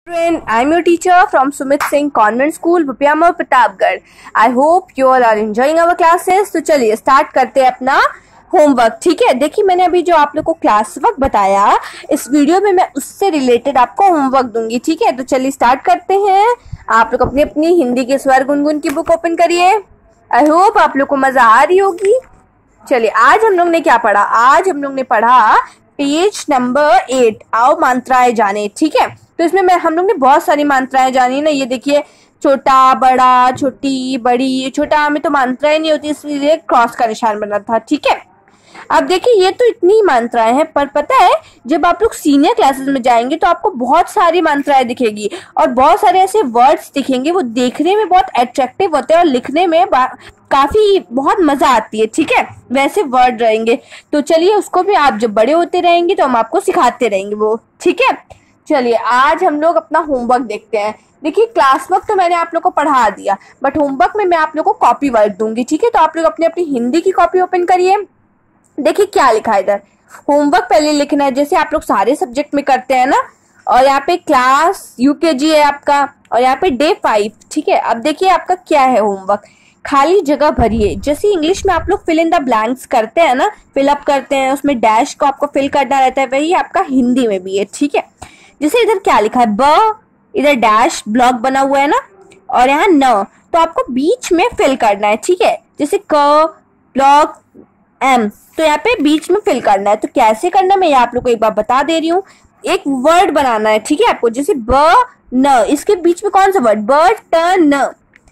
Friend, I'm your teacher from B.N Singh Convent School, Bhupiamur, Pratapgarh. I hope you all are enjoying our classes. तो चलिए start करते हैं अपना homework. ठीक है, देखिए मैंने अभी जो आप लोग को क्लास वर्क बताया, इस वीडियो में मैं उससे रिलेटेड आपको होमवर्क दूंगी। ठीक है, तो चलिए स्टार्ट करते हैं। आप लोग अपनी अपनी हिंदी के स्वर गुनगुन की बुक ओपन करिए। आई होप आप लोग को मजा आ रही होगी। चलिए आज हम लोग ने क्या पढ़ा? आज हम लोग ने पढ़ा पेज नंबर 8, आओ मात्राएं जाने। ठीक है, तो इसमें हम लोग ने बहुत सारी मात्राएं जानी ना। ये देखिए, छोटा, बड़ा, छोटी, बड़ी। छोटा में तो मात्राएं नहीं होती, इसलिए क्रॉस का निशान बना था। ठीक है, अब देखिए ये तो इतनी मात्राएं हैं, पर पता है जब आप लोग सीनियर क्लासेस में जाएंगे तो आपको बहुत सारी मात्राएं दिखेगी और बहुत सारे ऐसे वर्ड्स दिखेंगे, वो देखने में बहुत अट्रैक्टिव होते हैं और लिखने में काफी बहुत मजा आती है। ठीक है, वैसे वर्ड रहेंगे। तो चलिए उसको भी आप जब बड़े होते रहेंगे तो हम आपको सिखाते रहेंगे वो। ठीक है, चलिए आज हम लोग अपना होमवर्क देखते हैं। देखिए क्लास वर्क तो मैंने आप लोग को पढ़ा दिया, बट होमवर्क में मैं आप लोग को कॉपी वर्क दूंगी। ठीक है, तो आप लोग अपनी अपनी हिंदी की कॉपी ओपन करिए। देखिए क्या लिखा है इधर। होमवर्क पहले लिखना है, जैसे आप लोग सारे सब्जेक्ट में करते हैं ना। और यहाँ पे क्लास यूकेजी है आपका, और यहाँ पे डे 5। ठीक है, अब देखिए आपका क्या है होमवर्क। खाली जगह भरिए। जैसे इंग्लिश में आप लोग फिल इन द ब्लैंक्स करते हैं ना, फिल अप करते हैं, उसमें डैश को आपको फिल करना रहता है, वही आपका हिंदी में भी है। ठीक है, जैसे इधर क्या लिखा है, ब, इधर डैश ब्लॉक बना हुआ है ना, और यहाँ न, तो आपको बीच में फिल करना है। ठीक है, जैसे क ब्लॉक एम, तो यहाँ पे बीच में फिल करना है। तो कैसे करना है मैं आप लोग को एक बार बता दे रही हूँ। एक वर्ड बनाना है। ठीक है, आपको जैसे ब न, इसके बीच में कौन सा वर्ड, ब ट न।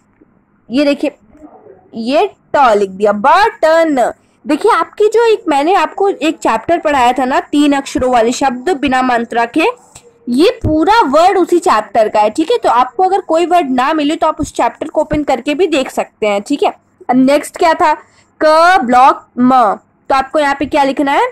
ये देखिए, ये ट लिख दिया, ब ट न। देखिए आपकी जो एक मैंने आपको एक चैप्टर पढ़ाया था ना, 3 अक्षरों वाले शब्द बिना मात्रा के, ये पूरा वर्ड उसी चैप्टर का है। ठीक है, तो आपको अगर कोई वर्ड ना मिले तो आप उस चैप्टर को ओपन करके भी देख सकते हैं। ठीक है, अब नेक्स्ट क्या था, क ब्लॉक म, तो आपको यहाँ पे क्या लिखना है,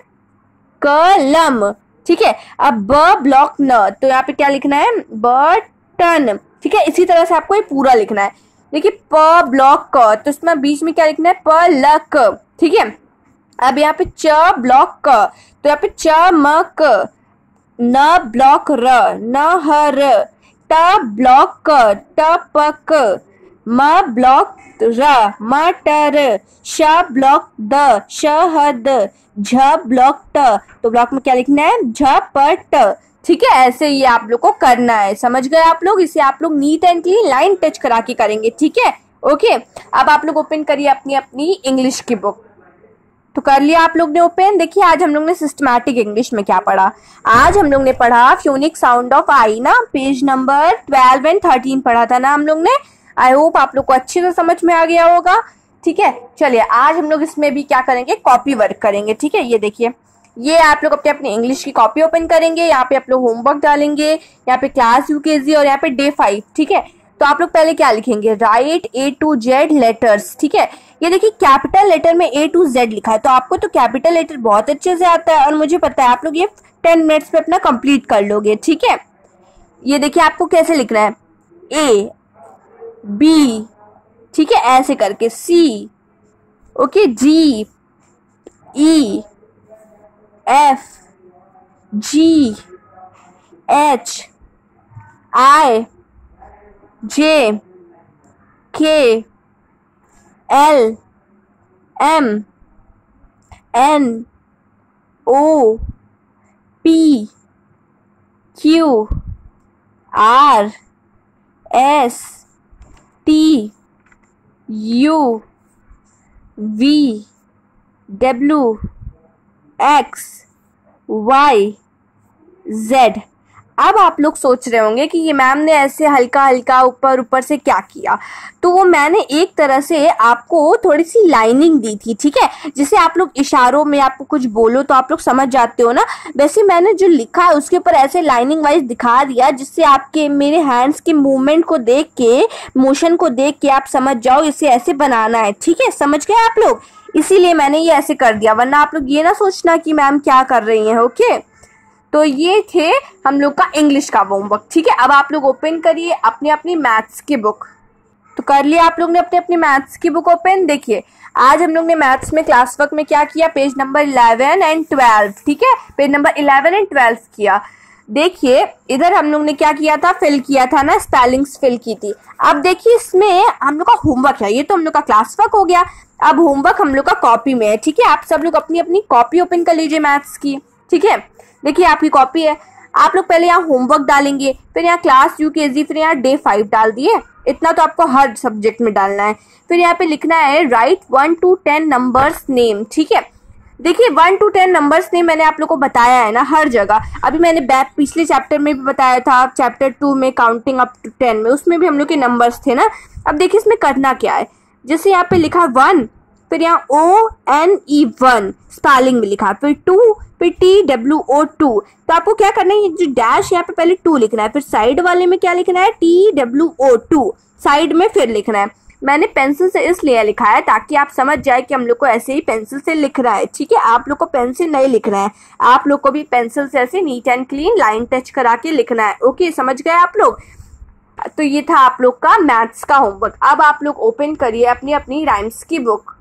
कलम। ठीक है, अब ब ब्लॉक न, तो यहाँ पे क्या लिखना है, बटन। ठीक है, इसी तरह से आपको ये पूरा लिखना है। देखिए प ब्लॉक क, तो इसमें बीच में क्या लिखना है, पलक। ठीक है, अब यहाँ पे च ब्लॉक क, तो यहाँ पे चमक। न ब्लॉक र, नहर। ट ब्लॉक क, टपक। म ब्लॉक र, मटर। श ब्लॉक द, शहद। झ ब्लॉक ट, तो ब्लॉक में क्या लिखना है, झपट। ठीक है, ऐसे ये आप लोग को करना है। समझ गए आप लोग? इसे आप लोग neat and clean line touch करा के करेंगे। ठीक है, ओके। अब आप लोग ओपन करिए अपनी अपनी इंग्लिश की बुक। तो कर लिया आप लोग ने ओपन। देखिए आज हम लोग ने सिस्टमैटिक इंग्लिश में क्या पढ़ा। आज हम लोग ने पढ़ा फ्यूनिक साउंड ऑफ आई ना, पेज नंबर 12 एंड 13 पढ़ा था ना हम लोग ने। आई होप आप लोग को अच्छे से समझ में आ गया होगा। ठीक है, चलिए आज हम लोग इसमें भी क्या करेंगे, कॉपी वर्क करेंगे। ठीक है, ये देखिए, ये आप लोग अपने अपने इंग्लिश की कॉपी ओपन करेंगे। यहाँ पे आप लोग होमवर्क डालेंगे, यहाँ पे क्लास यूकेजी और यहाँ पे डे 5। ठीक है, तो आप लोग पहले क्या लिखेंगे, write A to Z letters. ठीक है, ये देखिए कैपिटल लेटर में A to Z लिखा है, तो आपको तो कैपिटल लेटर बहुत अच्छे से आता है और मुझे पता है आप लोग ये 10 मिनट्स पे अपना कंप्लीट कर लोगे। ठीक है, ये देखिए आपको कैसे लिखना है, A B, ठीक है, ऐसे करके C, okay, G E F G H I J K L M N O P Q R S T U V W X Y Z। अब आप लोग सोच रहे होंगे कि ये मैम ने ऐसे हल्का हल्का ऊपर ऊपर से क्या किया, तो वो मैंने एक तरह से आपको थोड़ी सी लाइनिंग दी थी। ठीक है, जैसे आप लोग इशारों में आपको कुछ बोलो तो आप लोग समझ जाते हो ना, वैसे मैंने जो लिखा है उसके ऊपर ऐसे लाइनिंग वाइज दिखा दिया, जिससे आपके मेरे हैंड्स के मूवमेंट को देख के, मोशन को देख के आप समझ जाओ इसे ऐसे बनाना है। ठीक है, समझ गए आप लोग? इसीलिए मैंने ये ऐसे कर दिया, वरना आप लोग ये ना सोचना कि मैम क्या कर रही हैं। ओके, तो ये थे हम लोग का इंग्लिश का होमवर्क। ठीक है, अब आप लोग ओपन करिए अपनी अपनी मैथ्स की बुक। तो कर लिया आप लोग ने अपनी अपनी मैथ्स की बुक ओपन। देखिए आज हम लोग ने मैथ्स में क्लास वर्क में क्या किया, पेज नंबर 11 एंड 12। ठीक है, पेज नंबर 11 एंड 12 किया। देखिए इधर हम लोग ने क्या किया था, फिल किया था ना, स्पेलिंग्स फिल की थी। अब देखिए इसमें हम लोग का होमवर्क है, ये तो हम लोग का क्लास वर्क हो गया। अब होमवर्क हम लोग का कॉपी में है, ठीक है। आप सब लोग अपनी अपनी कॉपी ओपन कर लीजिए मैथ्स की, ठीक है। देखिए आपकी कॉपी है, आप लोग पहले यहाँ होमवर्क डालेंगे, फिर यहाँ क्लास यूकेजी, फिर यहाँ डे 5 डाल दिए। इतना तो आपको हर सब्जेक्ट में डालना है। फिर यहाँ पे लिखना है राइट 1 to 10 नंबर्स नेम, ठीक है। देखिए 1 to 10 नंबर्स नेम मैंने आप लोग को बताया है ना हर जगह। अभी मैंने पिछले चैप्टर में भी बताया था, चैप्टर 2 में काउंटिंग अप टू 10 में, उसमें भी हम लोग के नंबर्स थे ना। अब देखिए इसमें करना क्या है, जैसे यहाँ पे लिखा 1, फिर यहाँ ONE 1 स्पेलिंग में लिखा, फिर 2, फिर TWO 2। तो आपको क्या करना है, जो डैश यहाँ पे पहले 2 लिखना है, फिर साइड वाले में क्या लिखना है, TWO 2 साइड में फिर लिखना है। मैंने पेंसिल से इसलिए लिखा है ताकि आप समझ जाए कि हम लोग को ऐसे ही पेंसिल से लिख रहा है, ठीक है। आप लोग को पेन से नहीं लिखना है, आप लोग को भी पेंसिल से ऐसे neat and clean line touch करा के लिखना है। ओके, समझ गए आप लोग। तो ये था आप लोग का मैथ्स का होमवर्क। अब आप लोग ओपन करिए अपनी अपनी राइम्स की बुक।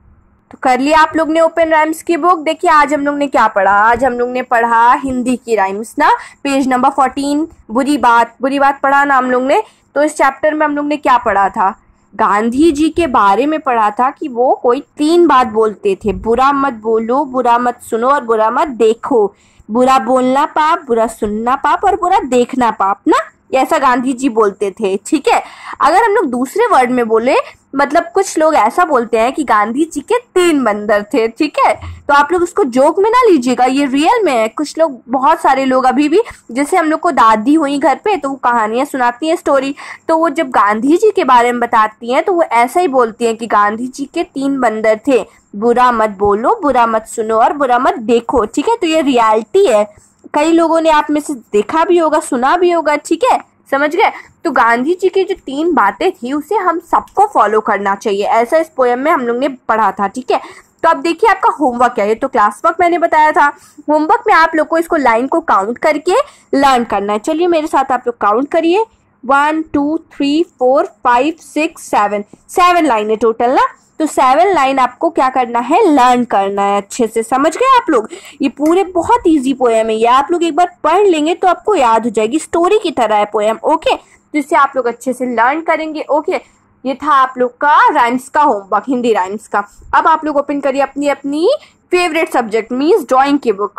तो कर लिया आप लोग ने ओपन राइम्स की बुक। देखिए आज हम लोग ने क्या पढ़ा, आज हम लोग ने पढ़ा हिंदी की राइम्स ना, पेज नंबर 14 बुरी बात पढ़ा ना हम लोग ने। तो इस चैप्टर में हम लोग ने क्या पढ़ा था, गांधी जी के बारे में पढ़ा था कि वो कोई 3 बात बोलते थे, बुरा मत बोलो, बुरा मत सुनो और बुरा मत देखो। बुरा बोलना पाप, बुरा सुनना पाप और बुरा देखना पाप ना, ऐसा गांधी जी बोलते थे, ठीक है। अगर हम लोग दूसरे वर्ड में बोले, मतलब कुछ लोग ऐसा बोलते हैं कि गांधी जी के 3 बंदर थे, ठीक है। तो आप लोग उसको जोक में ना लीजिएगा, ये रियल में है। कुछ लोग, बहुत सारे लोग अभी भी, जैसे हम लोग को दादी हुई घर पे तो वो कहानियां सुनाती हैं, स्टोरी, तो वो जब गांधी जी के बारे में बताती हैं तो वो ऐसा ही बोलती हैं कि गांधी जी के 3 बंदर थे, बुरा मत बोलो, बुरा मत सुनो और बुरा मत देखो, ठीक है। तो ये रियलिटी है, कई लोगों ने आप में से देखा भी होगा, सुना भी होगा, ठीक है, समझ गए। तो गांधी जी की जो 3 बातें थी उसे हम सबको फॉलो करना चाहिए, ऐसा इस पोएम में हम लोग ने पढ़ा था, ठीक है। तो अब देखिए आपका होमवर्क है, ये तो क्लास वर्क मैंने बताया था। होमवर्क में आप लोग को इसको लाइन को काउंट करके लर्न करना है। चलिए मेरे साथ आप लोग काउंट करिए, 1 2 3 4 5 6 7 7 लाइन है टोटल ना। तो 7 लाइन आपको क्या करना है, लर्न करना है अच्छे से, समझ गए आप लोग। ये पूरे बहुत इजी पोएम है, ये आप लोग एक बार पढ़ लेंगे तो आपको याद हो जाएगी, स्टोरी की तरह है पोएम, ओके। तो इससे आप लोग अच्छे से लर्न करेंगे, ओके। ये था आप लोग का राइम्स का होमवर्क, हिंदी राइम्स का। अब आप लोग ओपन करिए अपनी अपनी फेवरेट सब्जेक्ट मीन्स ड्राइंग की बुक।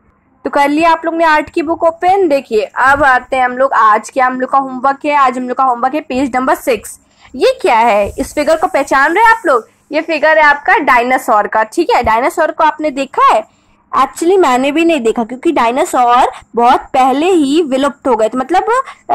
तो कर लिया आप लोग ने आर्ट की बुक ओपन। देखिए अब आते हैं हम लोग, आज क्या हम लोग का होमवर्क है, आज हम लोग का होमवर्क है पेज नंबर 6। ये क्या है, इस फिगर को पहचान रहे हैं आप लोग, ये फिगर है आपका डायनासोर का, ठीक है। डायनासोर को आपने देखा है, एक्चुअली मैंने भी नहीं देखा क्योंकि डायनासोर बहुत पहले ही विलुप्त हो गए थे, मतलब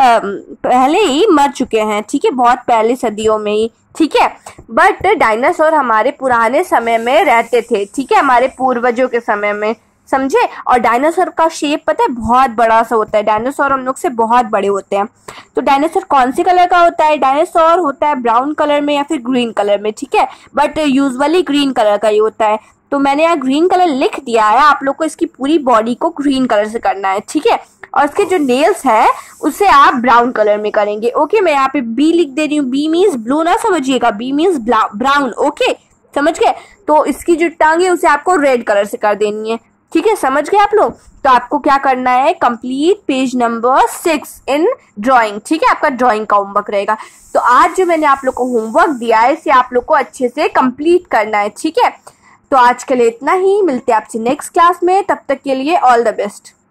पहले ही मर चुके हैं, ठीक है, बहुत पहले सदियों में ही, ठीक है। बट डायनासोर हमारे पुराने समय में रहते थे, ठीक है, हमारे पूर्वजों के समय में, समझे। और डायनासोर का शेप पता है बहुत बड़ा सा होता है, डायनासोर हम लोग से बहुत बड़े होते हैं। तो डायनासोर कौन से कलर का होता है, डायनासोर होता है ब्राउन कलर में या फिर ग्रीन कलर में, ठीक है, बट यूजुअली ग्रीन कलर का ही होता है। तो मैंने यहाँ ग्रीन कलर लिख दिया है, आप लोग को इसकी पूरी बॉडी को ग्रीन कलर से करना है, ठीक है। और इसके जो नेल्स है उसे आप ब्राउन कलर में करेंगे, ओके। मैं यहाँ पे बी लिख दे रही हूँ, बी मीन्स ब्लू ना समझिएगा, बी मीन्स ब्राउन, ओके, समझ गए। तो इसकी जो टांग है उसे आपको रेड कलर से कर देनी है, ठीक है, समझ गए आप लोग। तो आपको क्या करना है, complete page number 6 in drawing, ठीक है, आपका ड्राइंग का होमवर्क रहेगा। तो आज जो मैंने आप लोग को होमवर्क दिया है इसे आप लोग को अच्छे से कंप्लीट करना है, ठीक है। तो आज के लिए इतना ही, मिलते हैं आपसे नेक्स्ट क्लास में, तब तक के लिए ऑल द बेस्ट।